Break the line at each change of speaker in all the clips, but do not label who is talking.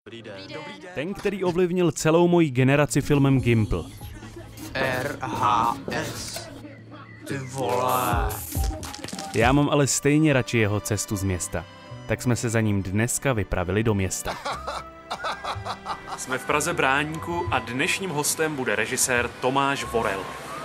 Dobrý den.
Ten, který ovlivnil celou moji generaci filmem Gimpl.
RHS. Ty vole.
Já mám ale stejně radši jeho cestu z města. Tak jsme se za ním dneska vypravili do města.
Jsme v Praze Bráníku a dnešním hostem bude režisér Tomáš Vorel.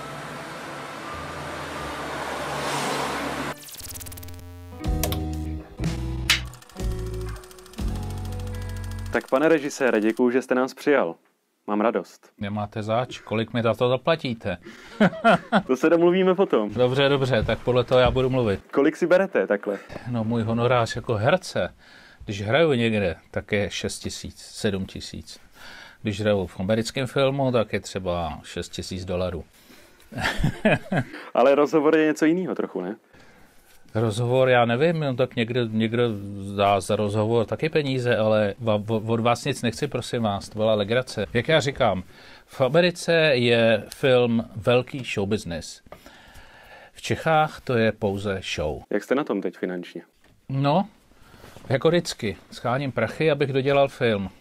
Tak pane režisére, děkuju, že jste nás přijal. Mám radost.
Nemáte zač, kolik mi za to zaplatíte?
To se domluvíme potom.
Dobře, tak podle toho já budu mluvit.
Kolik si berete takhle?
No můj honorář jako herce, když hraju někde, tak je 6 000, 7 000. Když hraju v americkém filmu, tak je třeba $6 000.
Ale rozhovor je něco jiného trochu, ne?
Rozhovor, já nevím, no tak někdo dá za rozhovor taky peníze, ale od vás nic nechci, prosím vás, to byla legrace. Jak já říkám, v Americe je film velký show business. V Čechách to je pouze show.
Jak jste na tom teď finančně?
No, jako vždycky, scháním prachy, abych dodělal film.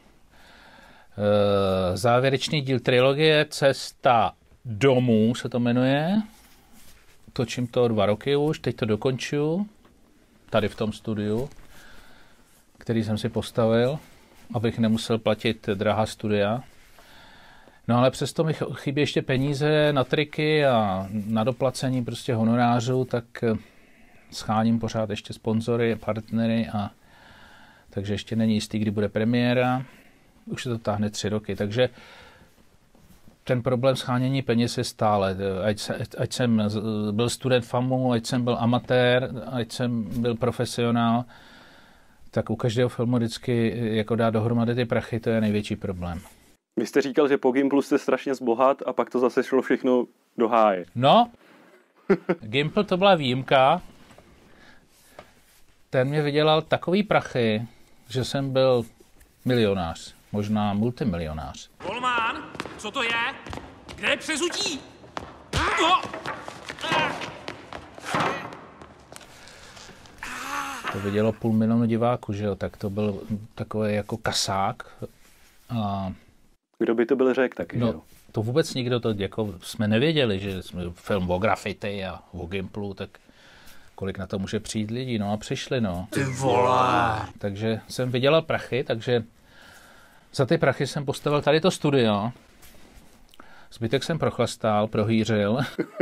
Závěrečný díl trilogie Cesta domů se to jmenuje. Točím to 2 roky už, teď to dokončuju, tady v tom studiu, který jsem si postavil, abych nemusel platit drahá studia. No ale přesto mi chybí ještě peníze na triky a na doplacení prostě honorářů, tak scháním pořád ještě sponzory, partnery a takže ještě není jistý, kdy bude premiéra. Už se to táhne 3 roky, takže ten problém schánění peněz je stále. Ať jsem byl student FAMu, ať jsem byl amatér, ať jsem byl profesionál, tak u každého filmu vždycky jako dát dohromady ty prachy, to je největší problém.
Vy jste říkal, že po Gimplu jste strašně zbohat a pak to zase šlo všechno do háje.
No, Gimpl to byla výjimka. Ten mě vydělal takový prachy, že jsem byl milionář, možná multimilionář.
Volmán, co to je? Kde je přezutí? No!
To vidělo 500 000 diváků, že jo, tak to byl takový jako kasák. A
Kdo by to byl řekl taky,
no,
jo?
to vůbec nikdo to, jako jsme nevěděli, že jsme film o graffiti a o Gimplu, tak kolik na to může přijít lidí, no a přišli, no.
Ty vole.
Takže jsem vydělal prachy, takže za ty prachy jsem postavil tady to studio. Zbytek jsem prochlastal, prohýřil.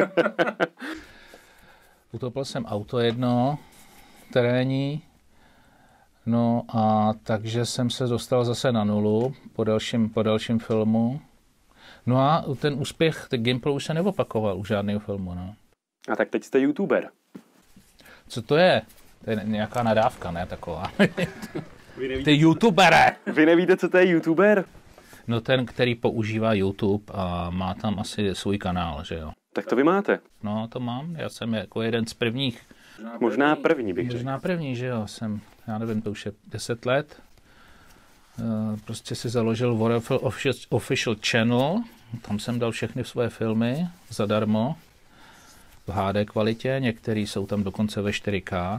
Utopil jsem auto jedno, terénní. No a takže jsem se dostal zase na nulu po dalším filmu. No a ten úspěch, ten Gimpl už se neopakoval u žádného filmu, no.
A tak teď jste youtuber.
Co to je? To je nějaká nadávka, ne taková. Ty youtubere!
Vy nevíte, co to je youtuber?
No ten, který používá YouTube a má tam asi svůj kanál, že jo.
Tak to vy máte.
No, to mám. Já jsem jako jeden z prvních.
Možná první bych řekl.
Možná první, že jo. Já nevím, to už je 10 let. Prostě si založil Vorel Official Channel. Tam jsem dal všechny své filmy zadarmo. V HD kvalitě. Některé jsou tam dokonce ve 4K.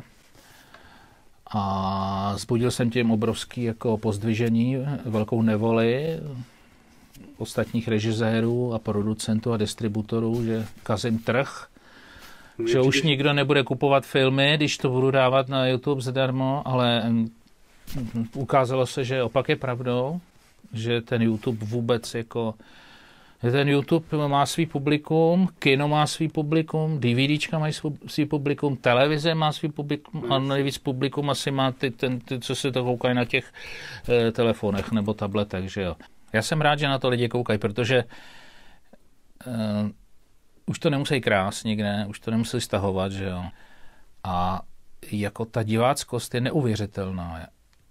A zbudil jsem tím obrovský jako pozdvižení, velkou nevoli ostatních režisérů a producentů a distributorů, že kazím trh, že už nikdo nebude kupovat filmy, když to budu dávat na YouTube zadarmo, ale ukázalo se, že opak je pravdou, že ten YouTube vůbec jako ten YouTube má svý publikum, kino má svý publikum, DVDčka mají svý publikum, televize má svý publikum a nejvíc publikum asi má ty, co se to koukají na těch telefonech nebo tabletech, že jo. Já jsem rád, že na to lidi koukají, protože už to nemusí krást nikde, už to nemusí stahovat, že jo. A jako ta diváckost je neuvěřitelná.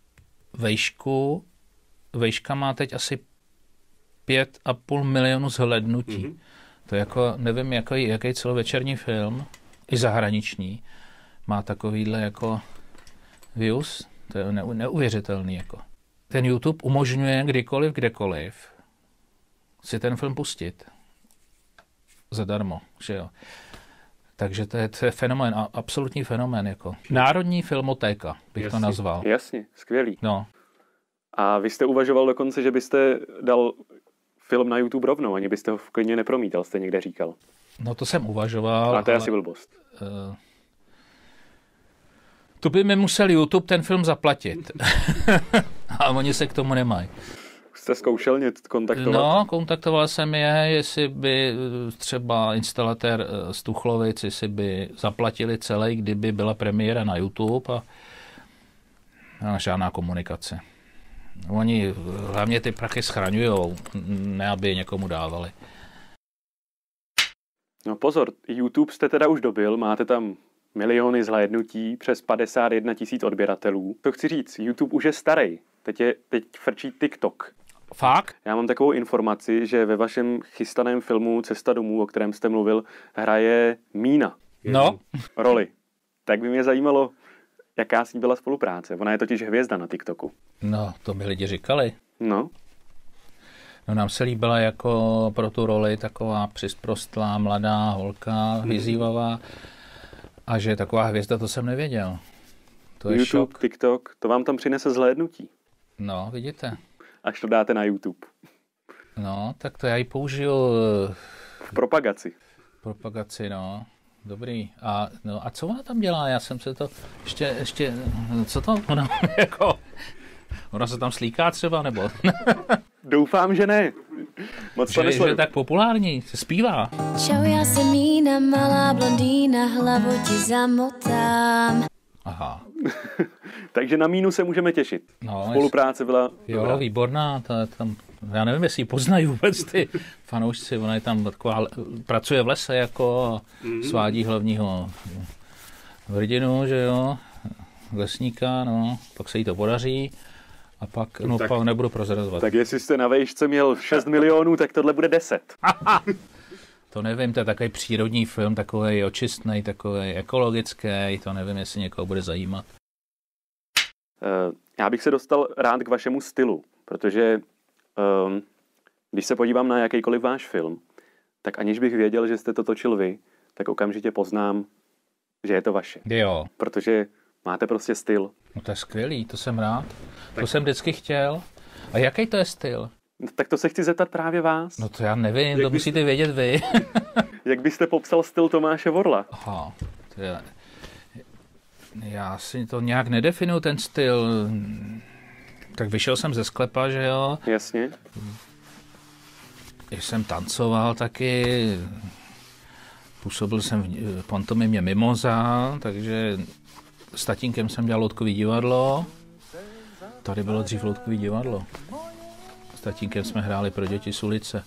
Vejška má teď asi 5,5 milionu zhlédnutí. To je jako, nevím, jaký celovečerní film, i zahraniční, má takovýhle jako views. To je neuvěřitelný. Jako. Ten YouTube umožňuje kdykoliv, kdekoliv si ten film pustit. Zadarmo, že jo. Takže to je fenomén, absolutní fenomén. Jako. Národní filmotéka bych to nazval.
Jasně, skvělý.
No.
A vy jste uvažoval dokonce, že byste dal film na YouTube rovnou, ani byste ho klidně nepromítal, jste někde říkal.
No to jsem uvažoval.
A to je asi blbost.
To by mi musel YouTube ten film zaplatit. A oni se k tomu nemají.
Jste zkoušel něco kontaktovat?
No, kontaktoval jsem je, jestli by třeba instalatér z Tuchlovic, jestli by zaplatili celý, kdyby byla premiéra na YouTube a žádná komunikace. Oni hlavně ty prachy schraňujou, ne aby je někomu dávali.
No pozor, YouTube jste teda už dobil, máte tam miliony zhlédnutí, přes 51 000 odběratelů. To chci říct, YouTube už je starý, teď frčí TikTok.
Fakt?
Já mám takovou informaci, že ve vašem chystaném filmu Cesta domů, o kterém jste mluvil, hraje Mína.
No.
Roli. Tak by mě zajímalo, jaká s ní byla spolupráce. Ona je totiž hvězda na TikToku.
No, to mi lidi říkali.
No.
No nám se líbila jako pro tu roli taková přisprostlá, mladá holka, vyzývavá. A že je taková hvězda, to jsem nevěděl. To je
YouTube,
šok.
TikTok, to vám tam přinese zhlédnutí.
No, vidíte.
Až to dáte na YouTube.
No, tak to já ji použiju
V propagaci.
propagaci, no. Dobrý. A co ona tam dělá? Já jsem se to ještě co to? Ona jako ona se tam slíká třeba, nebo?
Doufám, že ne. Moc to
že je tak populární, se zpívá.
Čau, já jsem Mína, malá blondýna, hlavu ti zamotám.
Aha.
Takže na Mínu se můžeme těšit.
No,
Spolupráce byla
jo,
dobrá.
výborná. Tam, já nevím, jestli ji poznají vůbec ty fanoušci. Ona je tam taková, pracuje v lese jako svádí hlavního hrdinu, že jo, lesníka, no, pak se jí to podaří a pak, no, pak nebudu prozrazovat.
Tak jestli jste na vejšce měl 6 milionů, tak tohle bude 10.
To nevím, to je takový přírodní film, takový očistný, takový ekologický, to nevím, jestli někoho bude zajímat.
Já bych se dostal rád k vašemu stylu, protože když se podívám na jakýkoliv váš film, tak aniž bych věděl, že jste to točil vy, tak okamžitě poznám, že je to vaše.
Jo.
Protože máte prostě styl.
No to je skvělý, to jsem rád. Tak. To jsem vždycky chtěl. A jaký to je styl?
No, tak to se chci zeptat právě vás.
No to já nevím, to musíte vědět vy.
Jak byste popsal styl Tomáše Vorla?
Aha, to je... Já si to nějak nedefinuju, ten styl. Tak vyšel jsem ze sklepa, že jo?
Jasně.
Když jsem tancoval taky, působil jsem v pantomimě Mimoza, takže s tatínkem jsem dělal loutkový divadlo. Tady bylo dřív loutkový divadlo. S tatínkem jsme hráli pro děti z ulice.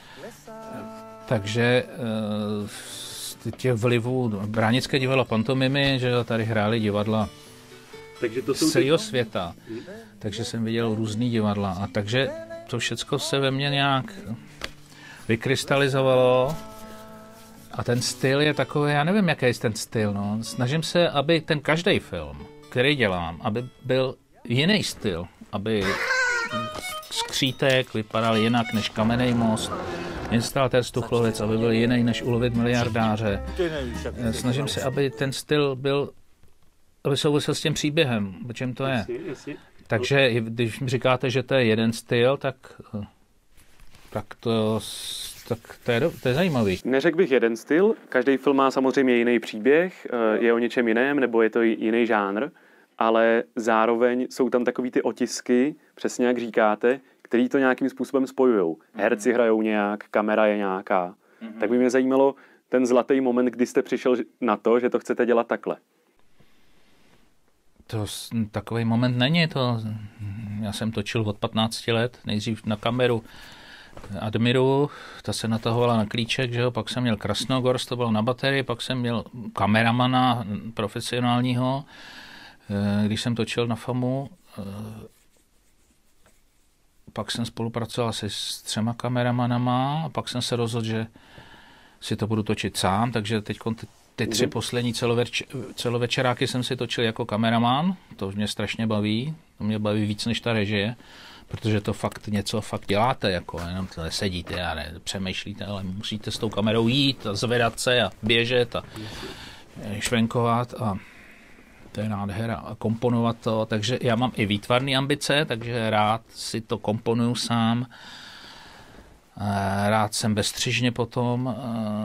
Takže těch vlivů, Bránické divadlo pantomimy, že tady hráli divadla z celého světa. Takže jsem viděl různý divadla. A takže to všecko se ve mně nějak vykrystalizovalo. A ten styl je takový, já nevím, jaký je ten styl. No. Snažím se, aby ten každý film, který dělám, aby byl jiný styl. Aby Skřítek vypadal jinak než Kamenný most. Instalatér z Tuchlovic, aby byl jiný než Ulovit miliardáře. Snažím se, aby ten styl byl, aby souvisel s tím příběhem, o čem to je. Takže když mi říkáte, že to je jeden styl, tak to je zajímavý.
Neřekl bych jeden styl, každý film má samozřejmě jiný příběh, je o něčem jiném, nebo je to jiný žánr, ale zároveň jsou tam takový ty otisky, přesně jak říkáte, který to nějakým způsobem spojujou. Herci hrajou nějak, kamera je nějaká. Tak by mě zajímalo ten zlatý moment, kdy jste přišel na to, že to chcete dělat takhle.
To takový moment není. Já jsem točil od 15 let, nejdřív na kameru Admiru, ta se natahovala na klíček, že jo? Pak jsem měl Krasnogorsk, to bylo na baterii, pak jsem měl kameramana profesionálního, když jsem točil na FAMu. Pak jsem spolupracoval asi s 3 kameramanama a pak jsem se rozhodl, že si to budu točit sám, takže teď ty 3 poslední celovečeráky jsem si točil jako kameraman, to mě strašně baví, to mě baví víc než ta režie, protože to něco děláte, jako jenom to nesedíte a přemýšlíte, ale musíte s tou kamerou jít a zvedat se a běžet a švenkovat a To je nádhera. A komponovat to, takže já mám i výtvarné ambice, takže rád si to komponuju sám. Rád jsem bezstřižně potom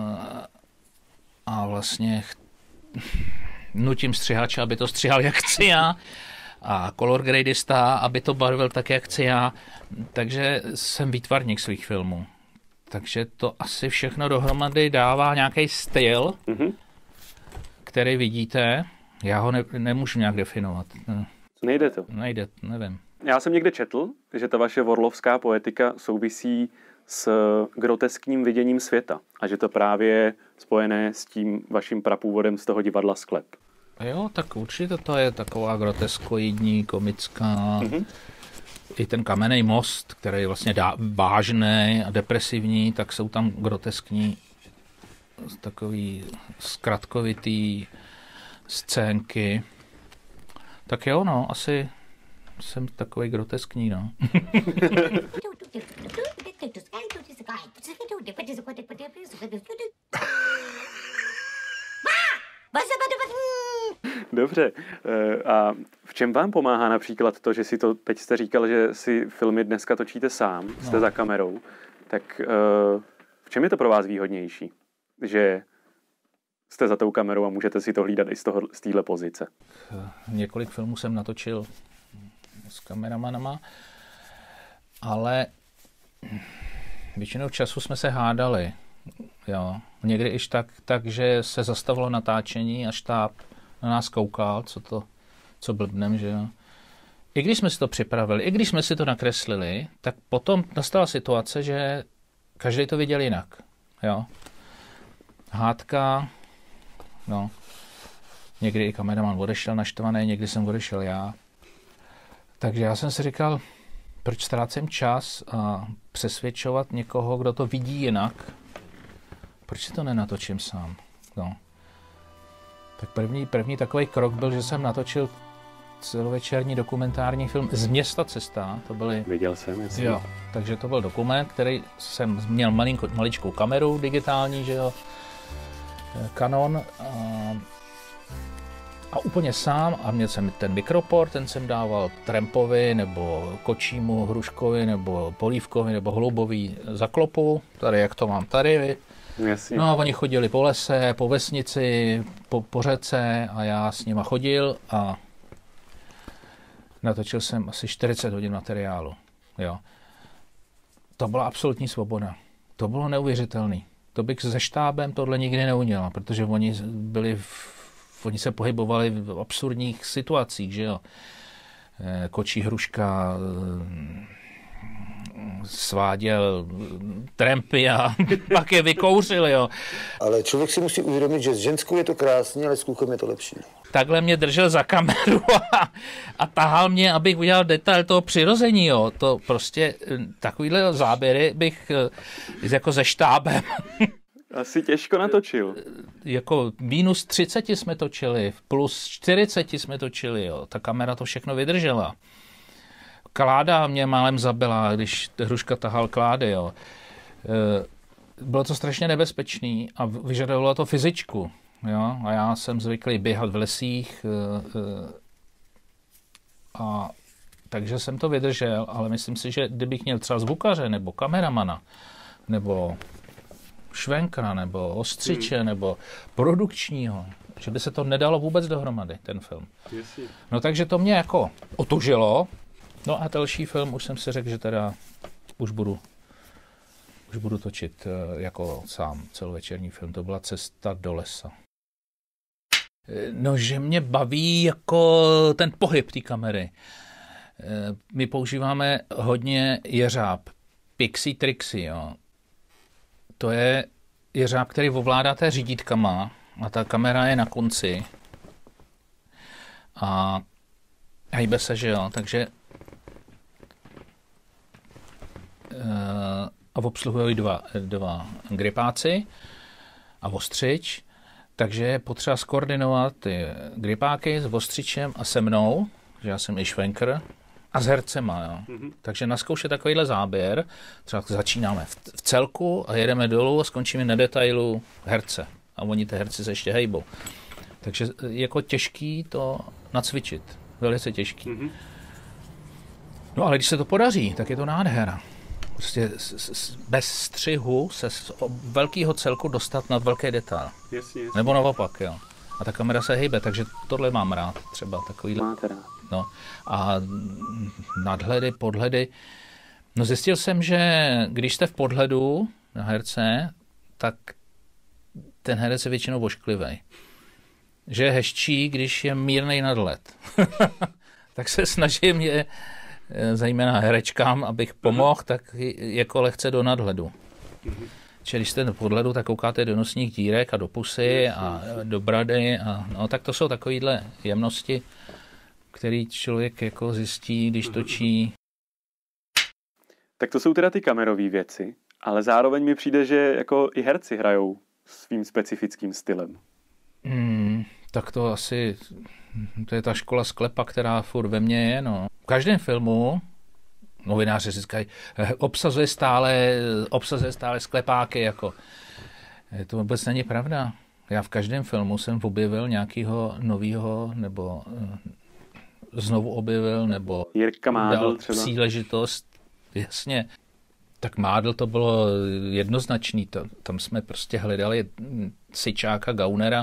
a vlastně nutím střihače, aby to střihal jak chci já a color gradista, aby to barvil tak, jak chci já. Takže jsem výtvarník svých filmů. Takže to asi všechno dohromady dává nějaký styl, který vidíte. Já ho nemůžu nějak definovat.
Nejde to.
Nejde, nevím.
Já jsem někde četl, že ta vaše orlovská poetika souvisí s groteskním viděním světa a že to právě je spojené s tím vaším prapůvodem z toho divadla Sklep.
Jo, tak určitě to je taková groteskoidní, komická. I ten kamenný most, který je vlastně vážný a depresivní, tak jsou tam groteskní takový zkratkovitý scénky. Tak jo, no, asi jsem takový groteskní, no.
Dobře. A v čem vám pomáhá například to, že si to, teď jste říkal, že si filmy dneska točíte sám, jste za kamerou, tak v čem je to pro vás výhodnější? Že jste za tou kamerou a můžete si to hlídat i z téhle pozice?
Několik filmů jsem natočil s kameramanama, ale většinou času jsme se hádali. Jo. Někdy iž tak, že se zastavilo natáčení a štáb na nás koukal, co blbnem, že jo. I když jsme si to připravili, i když jsme si to nakreslili, tak potom nastala situace, že každý to viděl jinak. Jo. Hádka, no. Někdy i kameraman odešel naštvaný, někdy jsem odešel já. Takže já jsem si říkal, proč ztrácím čas a přesvědčovat někoho, kdo to vidí jinak, proč si to nenatočím sám? No. Tak první takový krok byl, že jsem natočil celovečerní dokumentární film Z města cesta. To byly...
Viděl jsem, jasně.
Jo, takže to byl dokument, který jsem měl maličkou kameru digitální, že jo, Canon a úplně sám a měl jsem ten mikroport, ten jsem dával Trampovi nebo Kočímu, Hruškovi nebo Polívkovi nebo Holubovi za klopu, tady jak to mám tady.
Jasně.
No a oni chodili po lese, po vesnici, po řece a já s nima chodil a natočil jsem asi 40 hodin materiálu. Jo. To byla absolutní svoboda. To bylo neuvěřitelné. To bych se štábem tohle nikdy neudělal, protože oni se pohybovali v absurdních situacích, že jo. Kočí Hruška sváděl trampy a pak je vykouřil, jo.
Ale člověk si musí uvědomit, že s ženskou je to krásně, ale s klukem je to lepší.
Takhle mě držel za kameru a tahal mě, abych udělal detail toho přirození, jo. To prostě takovýhle záběry bych jako se štábem.
Asi těžko natočil.
Jako minus 30 jsme točili, plus 40 jsme točili, jo. Ta kamera to všechno vydržela. Kláda mě málem zabila, když Hruška tahal klády, jo. Bylo to strašně nebezpečný a vyžadovalo to fyzičku, jo. A já jsem zvyklý běhat v lesích a takže jsem to vydržel, ale myslím si, že kdybych měl třeba zvukaře nebo kameramana, nebo švenkra, nebo ostřiče, nebo produkčního, že by se to nedalo vůbec dohromady, ten film. No takže to mě jako otužilo. No a další film už jsem si řekl, že teda už budu točit jako sám celovečerní film. To byla Cesta do lesa. No, že mě baví jako ten pohyb té kamery. My používáme hodně jeřáb, Pixie Trixie, jo. To je jeřáb, který ovládáte řídítkama a ta kamera je na konci a hejbe se, že jo, takže a obsluhují dva gripáci a ostřič, takže je potřeba skoordinovat ty gripáky s ostřičem a se mnou, že já jsem i švenkr, a s hercema, jo. Takže naskoušet takovýhle záběr, třeba začínáme v celku a jedeme dolů a skončíme na detailu herce. A oni ty herci se ještě hejbou. Takže jako těžký to nacvičit. Velice těžký. No ale když se to podaří, tak je to nádhera. Prostě bez střihu se z velkého celku dostat na velký detail.
Jasně.
Nebo naopak, jo. A ta kamera se hejbe, takže tohle mám rád, třeba takovýhle.
Máte rád.
No. A nadhledy, podhledy. No zjistil jsem, že když jste v podhledu na herce, tak ten herec je většinou ošklivý. Že je hezčí, když je mírnej nadhled. Tak se snažím je, zejména herečkám, abych pomohl, tak jako lehce do nadhledu. Čili když jste do podhledu, tak koukáte do nosních dírek a do pusy a do brady. A, no, tak to jsou takovýhle jemnosti, který člověk jako zjistí, když točí.
Tak to jsou teda ty kamerové věci, ale zároveň mi přijde, že jako i herci hrajou svým specifickým stylem.
Tak to asi, to je ta škola sklepa, která furt ve mně je, no. V každém filmu novináři říkají, obsazuje stále sklepáky, jako. To vůbec není pravda. Já v každém filmu jsem objevil nějakého nového, nebo znovu objevil, nebo
Jirka Mádl
dal
třeba.
Příležitost. Jasně. Tak Mádl to bylo jednoznačný. Tam jsme prostě hledali Syčáka, Gaunera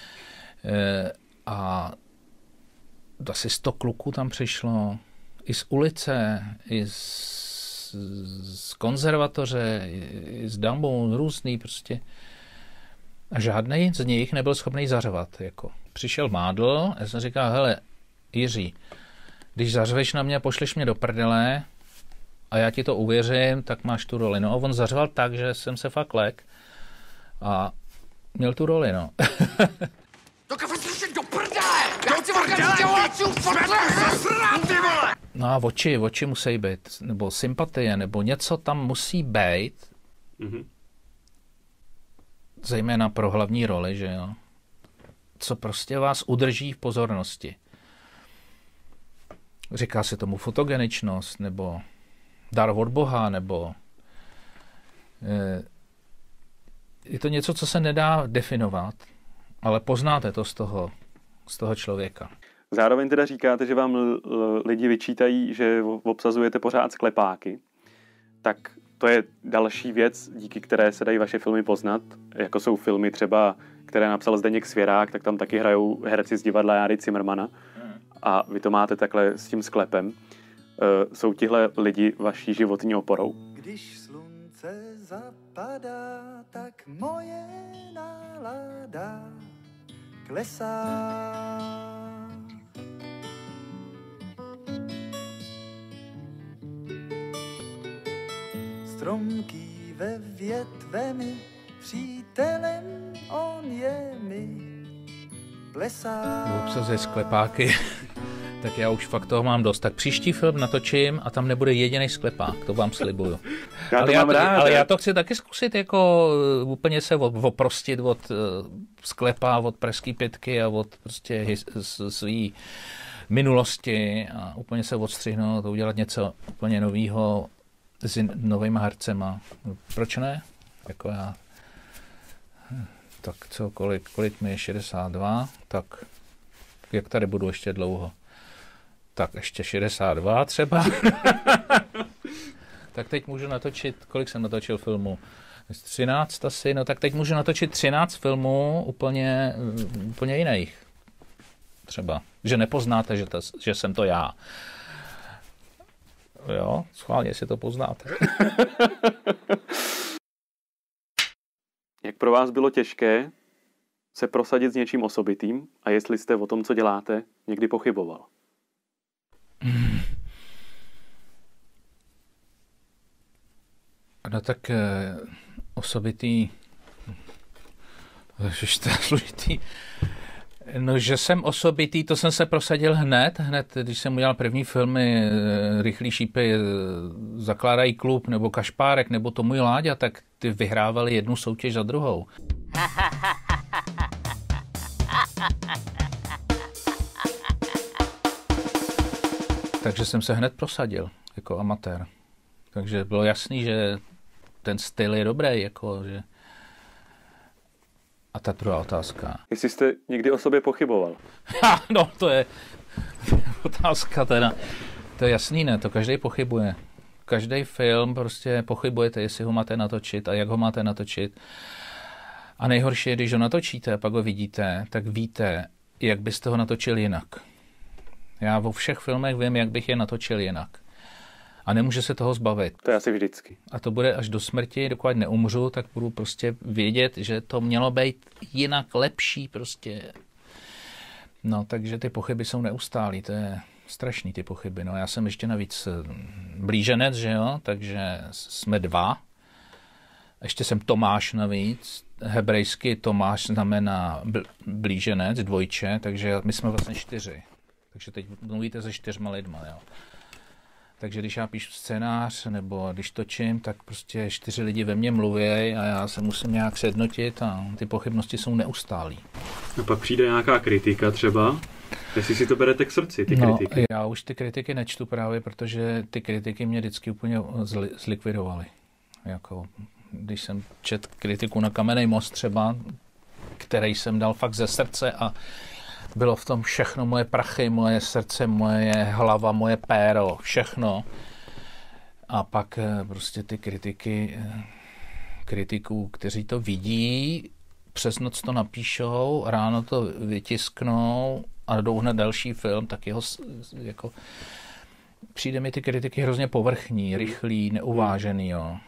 a asi 100 kluků tam přišlo. I z ulice, i z konzervatoře, i z Damu, různý prostě. A žádnej z nich nebyl schopný zařvat. Jako. Přišel Mádl a já jsem říkal, hele, Jiří, když zařveš na mě, pošleš mě do prdele a já ti to uvěřím, tak máš tu roli. No a on zařval tak, že jsem se fakt lek a měl tu roli, no. No a oči musí být, nebo sympatie, nebo něco tam musí být, zejména pro hlavní roli, že jo, co prostě vás udrží v pozornosti. Říká se tomu fotogeničnost, nebo dar od Boha, nebo je to něco, co se nedá definovat, ale poznáte to z toho člověka.
Zároveň teda říkáte, že vám lidi vyčítají, že obsazujete pořád sklepáky. Tak to je další věc, díky které se dají vaše filmy poznat. Jako jsou filmy třeba, které napsal Zdeněk Svěrák, tak tam taky hrajou herci z divadla Járy Cimrmana. A vy to máte takhle s tím sklepem. Jsou tihle lidi vaší životní oporou?
Když slunce zapadá, tak moje nálada klesá. Stromký ve větvemi, přítelem on je mi, plesá.
Obsazuje sklepáky, tak já už fakt toho mám dost. Tak příští film natočím a tam nebude jediný sklepák, to vám slibuju. Ale já to chci taky zkusit, jako úplně se oprostit od sklepa, od Pražský pětky a od prostě svý minulosti a úplně se odstřihnout a udělat něco úplně novýho s novýma hercema. Proč ne? Jako já. Tak co, kolik mi je 62, tak jak tady budu ještě dlouho? Tak ještě 62 třeba. Tak teď můžu natočit, kolik jsem natočil filmů? 13 asi, no tak teď můžu natočit 13 filmů úplně jiných. Třeba, že nepoznáte, že jsem to já. Jo, schválně si to poznáte.
Jak pro vás bylo těžké se prosadit s něčím osobitým a jestli jste o tom, co děláte, někdy pochyboval?
No tak osobitý, to je složitý. No, že jsem osobitý, to jsem se prosadil hned, když jsem udělal první filmy Rychlý šípy zakládají klub, nebo Kašpárek, nebo To můj Láďa, tak ty vyhrávali jednu soutěž za druhou. Takže jsem se hned prosadil jako amatér. Takže bylo jasný, že ten styl je dobrý, jako, že... A ta druhá otázka.
Jestli jste někdy o sobě pochyboval.
No, to je otázka teda. To je jasný, ne? To každý pochybuje. Každý film prostě pochybujete, jestli ho máte natočit a jak ho máte natočit. A nejhorší je, když ho natočíte a pak ho vidíte, tak víte, jak byste ho natočil jinak. Já vo všech filmech vím, jak bych je natočil jinak. A nemůže se toho zbavit.
To je asi vždycky.
A to bude až do smrti, dokud neumřu, tak budu prostě vědět, že to mělo být jinak lepší prostě. No, takže ty pochyby jsou neustálý, to je strašný ty pochyby. No, já jsem ještě navíc blíženec, že jo, takže jsme 2. Ještě jsem Tomáš navíc. Hebrejsky Tomáš znamená blíženec, dvojče, takže my jsme vlastně 4. Takže teď mluvíte se 4 lidma, jo. Takže když já píšu scénář nebo když točím, tak prostě 4 lidi ve mně mluví a já se musím nějak sjednotit a ty pochybnosti jsou neustálý.
A pak přijde nějaká kritika třeba, jestli si to berete k srdci, ty kritiky.
Já už ty kritiky nečtu právě, protože ty kritiky mě vždycky úplně zlikvidovaly. Jako, když jsem četl kritiku na Kamenný most třeba, který jsem dal fakt ze srdce a bylo v tom všechno, moje prachy, moje srdce, moje hlava, moje péro, všechno. A pak prostě ty kritiků, kteří to vidí, přes noc to napíšou, ráno to vytisknou a jdou hned další film, tak jeho jako přijde mi ty kritiky hrozně povrchní, rychlý, neuvážený, jo.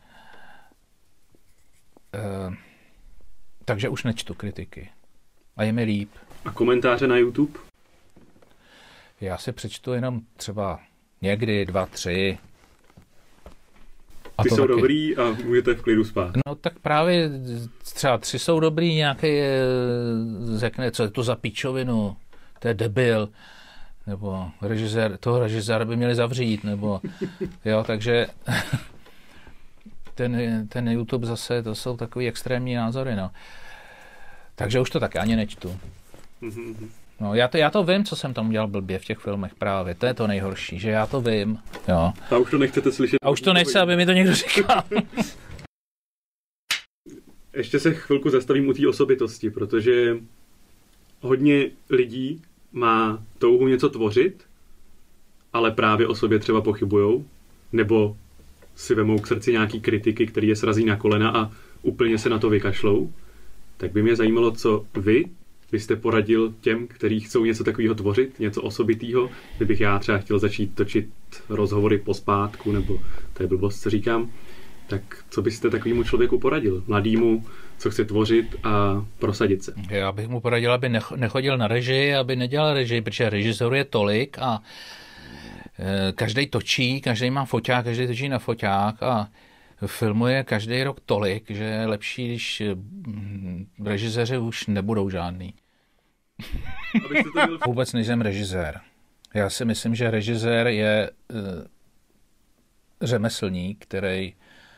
Takže už nečtu kritiky. A je mi líp.
A komentáře na YouTube?
Já si přečtu jenom třeba někdy 2, 3.
Ty jsou taky dobrý a můžete v klidu spát.
No tak právě třeba 3 jsou dobrý, nějaký řekne, co je to za píčovinu, to je debil, nebo režiséra by měli zavřít, nebo jo, takže ten YouTube zase, to jsou takový extrémní názory, no. Takže už to taky ani nečtu. No, já to vím, co jsem tam udělal blbě v těch filmech právě. To je to nejhorší, že já to vím. Jo.
A už to nechcete slyšet.
A už to nechce, aby mi to někdo říkal.
Ještě se chvilku zastavím u té osobitosti, protože hodně lidí má touhu něco tvořit, ale právě o sobě třeba pochybujou, nebo si vemou k srdci nějaký kritiky, který je srazí na kolena a úplně se na to vykašlou. Tak by mě zajímalo, co vy byste poradil těm, kteří chcou něco takového tvořit, něco osobitého. Kdybych já třeba chtěl začít točit rozhovory pospátku, nebo to je blbost, co říkám, tak co byste takovému člověku poradil? Mladýmu, co chce tvořit a prosadit se.
Já bych mu poradil, aby nechodil na režii, aby nedělal režii, protože režisérů je tolik a každý točí, každý má foťák, každý točí na foťák a filmuje každý rok tolik, že je lepší, když režiséři už nebudou žádný. Vůbec nejsem režisér. Já si myslím, že režisér je řemeslník, který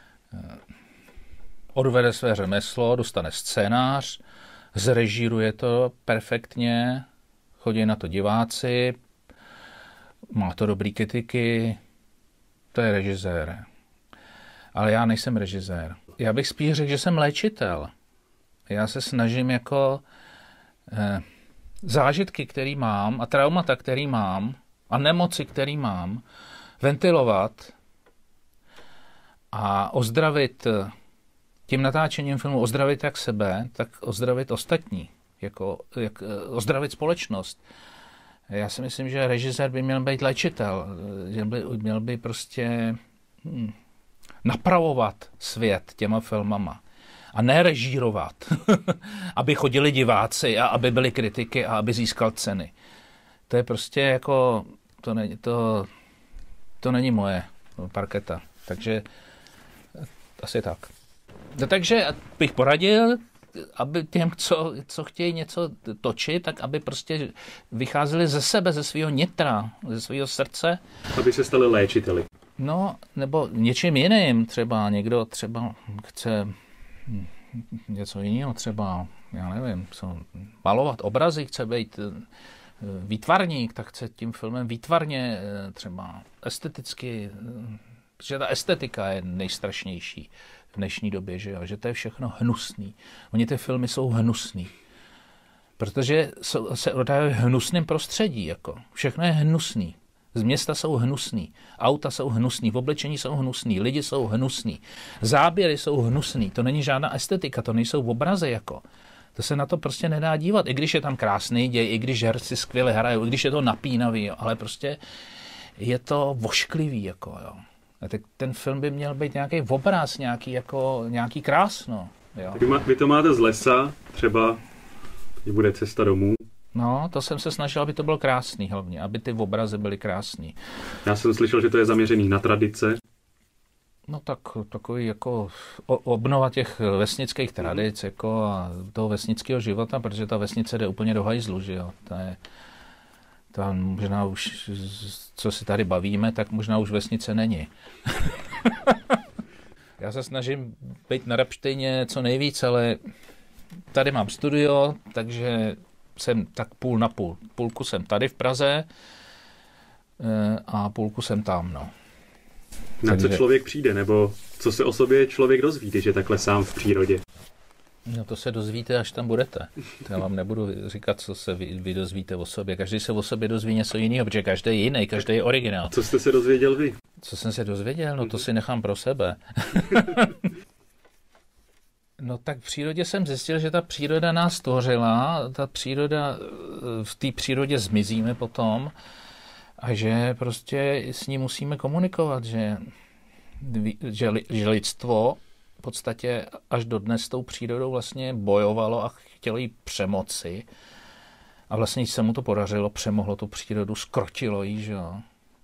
odvede své řemeslo, dostane scénář, zrežíruje to perfektně, chodí na to diváci, má to dobrý kritiky, to je režisér. Ale já nejsem režisér. Já bych spíš řekl, že jsem léčitel. Já se snažím jako zážitky, který mám a traumata, který mám a nemoci, který mám, ventilovat a ozdravit tím natáčením filmu, ozdravit jak sebe, tak ozdravit ostatní, ozdravit společnost. Já si myslím, že režisér by měl být léčitel, měl by prostě napravovat svět těma filmama a ne režírovat, aby chodili diváci a aby byly kritiky a aby získal ceny. To je prostě jako, to není moje parketa, takže asi tak. No, takže bych poradil, aby těm, co chtějí něco točit, tak aby prostě vycházeli ze sebe, ze svého nitra, ze svého srdce.
Aby se stali léčiteli.
No, nebo něčím jiným třeba. Někdo třeba chce něco jiného, třeba, já nevím, malovat obrazy, chce být výtvarník, tak chce tím filmem výtvarně třeba esteticky protože ta estetika je nejstrašnější v dnešní době, že to je všechno hnusný. Oni ty filmy jsou hnusný. Protože se odehrávají v hnusném prostředí. Jako. Všechno je hnusný. Z města jsou hnusný. Auta jsou hnusný. V oblečení jsou hnusný. Lidi jsou hnusný. Záběry jsou hnusný. To není žádná estetika. To nejsou obrazy. Jako. To se na to prostě nedá dívat. I když je tam krásný děj, i když herci skvěle hrajou, i když je to napínavý, jo. Ale prostě je to vošklivý. Jako, jo. A ten film by měl být nějaký obraz, nějaký krásno. Jo.
Vy to máte z lesa, třeba když bude cesta domů.
No, to jsem se snažil, aby to bylo krásný hlavně, aby ty obrazy byly krásný.
Já jsem slyšel, že to je zaměřený na tradice.
No tak takový jako obnova těch vesnických tradic jako a toho vesnického života, protože ta vesnice jde úplně do hajzlu, že jo. Ta možná už, co si tady bavíme, tak možná už vesnice není. Já se snažím být na Rabštejně co nejvíc, ale tady mám studio, takže jsem tak půl na půl. Půlku jsem tady v Praze a půlku jsem tam, no.
Na co člověk přijde, nebo co se o sobě člověk dozví, když je takhle sám v přírodě?
No to se dozvíte, až tam budete. Já vám nebudu říkat, co se vy dozvíte o sobě. Každý se o sobě dozví něco jiného, protože každý je jiný, každý je originál.
Co jste se dozvěděl vy?
Co jsem se dozvěděl? No to si nechám pro sebe. No tak v přírodě jsem zjistil, že ta příroda nás tvořila, ta příroda, v té přírodě zmizíme potom a že prostě s ní musíme komunikovat, že lidstvo v podstatě až dodnes s tou přírodou vlastně bojovalo a chtělo jí přemoci a vlastně se mu to podařilo, přemohlo tu přírodu, skrotilo jí, že jo.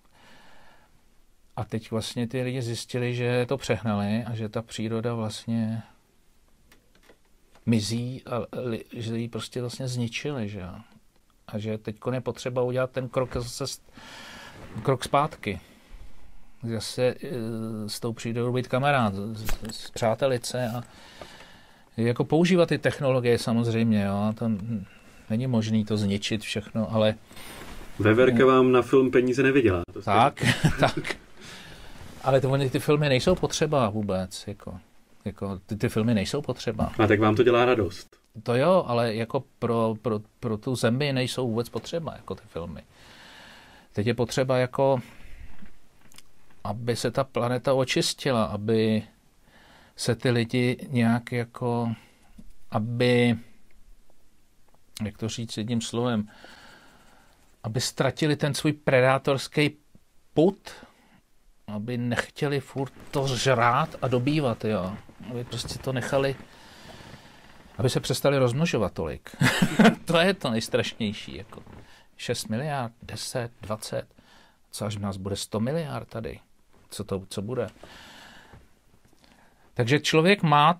A teď vlastně ty lidi zjistili, že to přehnali a že ta příroda vlastně mizí a že ji prostě vlastně zničili, že jo. A že teď je potřeba udělat ten krok zpátky. Zase s tou přírodou být kamarád, přátelit se a jako používat ty technologie samozřejmě, jo. To není možné to zničit všechno, ale...
Veverka vám na film peníze nevydělá.
Tak. Ale ty filmy nejsou potřeba vůbec, jako ty filmy nejsou potřeba.
A tak vám to dělá radost.
To jo, ale jako pro tu zemi nejsou vůbec potřeba, jako ty filmy. Teď je potřeba jako, aby se ta planeta očistila, aby se ty lidi nějak jako, aby, jak to říct jedním slovem, aby ztratili ten svůj predátorský pud, aby nechtěli furt to žrát a dobývat, jo. Aby prostě to nechali, aby se přestali rozmnožovat tolik. To je to nejstrašnější, jako 6 miliard, 10, 20, co až v nás bude 100 miliard tady, co bude. Takže člověk má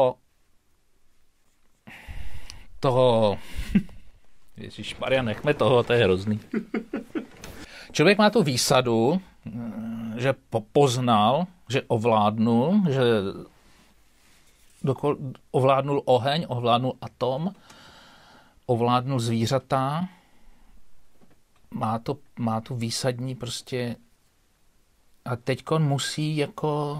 toho, ježišmarja, nechme toho, to je hrozný. Člověk má tu výsadu, že poznal, že ovládnul, že ovládnul oheň, ovládnul atom, ovládnul zvířata, má tu výsadní prostě a teďkon musí jako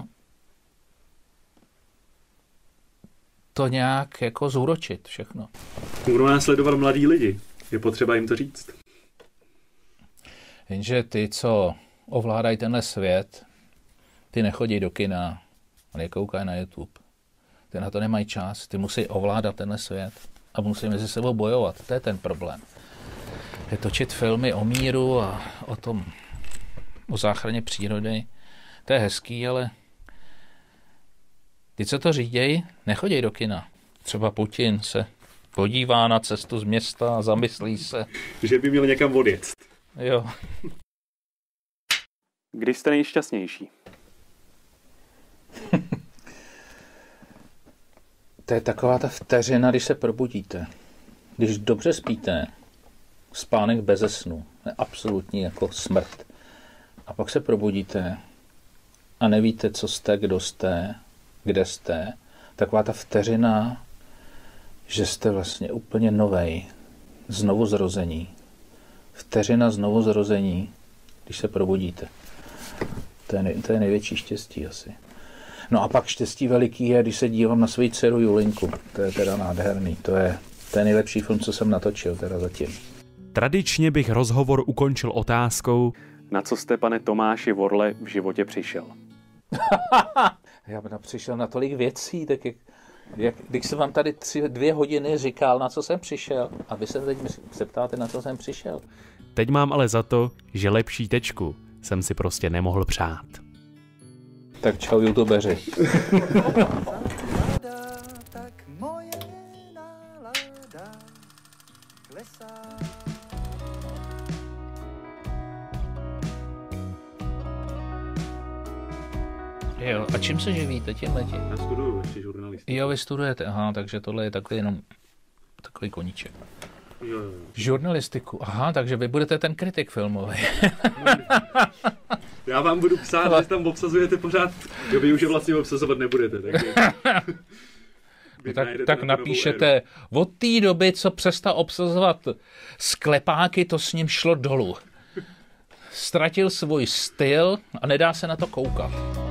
to nějak jako zúročit všechno.
Budou následovat mladí lidi. Je potřeba jim to říct.
Jenže ty, co ovládají tenhle svět, ty nechodí do kina a nekoukají na YouTube. Ty na to nemají čas, ty musí ovládat tenhle svět a musí mezi sebou bojovat. To je ten problém. Je točit filmy o míru a o záchraně přírody. To je hezký, ale ty, co to řídějí, nechodí do kina. Třeba Putin se podívá na cestu z města a zamyslí se.
Že by měl někam odjet.
Jo.
Kdy jste nejšťastnější?
To je taková ta vteřina, když se probudíte. Když dobře spíte, spánek beze snu, je absolutní jako smrt. A pak se probudíte a nevíte, co jste, kdo jste, kde jste. Taková ta vteřina, že jste vlastně úplně novej, znovuzrození. Vteřina znovuzrození, když se probudíte. To je největší štěstí asi. No a pak štěstí veliký je, když se dívám na svou dceru Julinku. To je teda nádherný. To je nejlepší film, co jsem natočil teda zatím.
Tradičně bych rozhovor ukončil otázkou,
Na co jste, pane Tomáši Worle, v životě přišel?
Já bych přišel na tolik věcí, tak když jsem vám tady 2 hodiny říkal, na co jsem přišel, a vy se teď se ptáte, na co jsem přišel.
teď mám ale za to, že lepší tečku jsem si prostě nemohl přát.
Tak čau, youtubeři.
Tak moje nálada klesá.
Jo, a čím se živíte tímhletím?
Já studuju ještě žurnalistiku.
Jo, vy studujete, aha, takže tohle je takový jenom takový koníček.
Jo.
Žurnalistiku, aha, takže vy budete ten kritik filmový.
Já vám budu psát, že tam obsazujete pořád, že vy už je vlastně obsazovat nebudete. Takže...
tak napíšete, od té doby, co přestal obsazovat sklepáky, to s ním šlo dolů. Ztratil svůj styl a nedá se na to koukat.